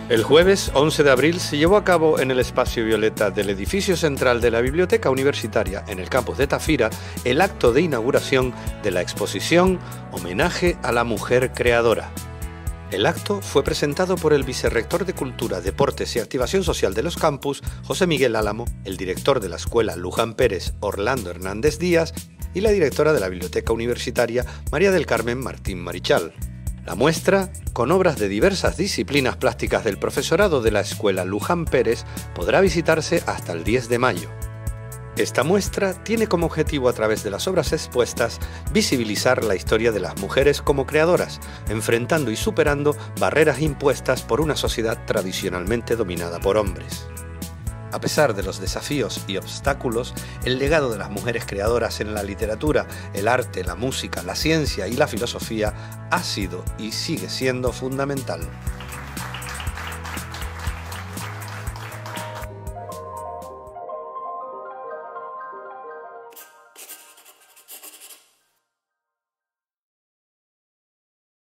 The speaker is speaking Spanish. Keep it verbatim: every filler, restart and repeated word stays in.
El jueves once de abril se llevó a cabo en el espacio violeta del edificio central de la Biblioteca Universitaria en el campus de Tafira el acto de inauguración de la exposición Homenaje a la Mujer Creadora. El acto fue presentado por el vicerrector de Cultura, Deportes y Activación Social de los campus, José Miguel Álamo, el director de la Escuela Luján Pérez, Orlando Hernández Díaz, y la directora de la Biblioteca Universitaria, María del Carmen Martín Marichal. La muestra, con obras de diversas disciplinas plásticas del profesorado de la Escuela Luján Pérez, podrá visitarse hasta el diez de mayo. Esta muestra tiene como objetivo, a través de las obras expuestas, visibilizar la historia de las mujeres como creadoras, enfrentando y superando barreras impuestas por una sociedad tradicionalmente dominada por hombres. A pesar de los desafíos y obstáculos, el legado de las mujeres creadoras en la literatura, el arte, la música, la ciencia y la filosofía ha sido y sigue siendo fundamental.